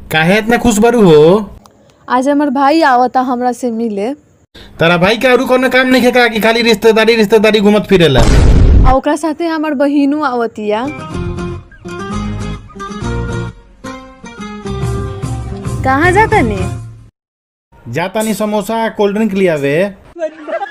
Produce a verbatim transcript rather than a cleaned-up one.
काहे इतना खुश बरू हो? आज हमार भाई आवता हमरा से मिले। तारा भाई के और कोनो काम नहीं है कि खाली रिश्तेदारी रिश्तेदारी घूमत फिरेला? आ ओकरा साथे हमार बहिनो आवतिया। कहाँ जाता ने? जाता नहीं समोसा कोल्ड ड्रिंक लियावे।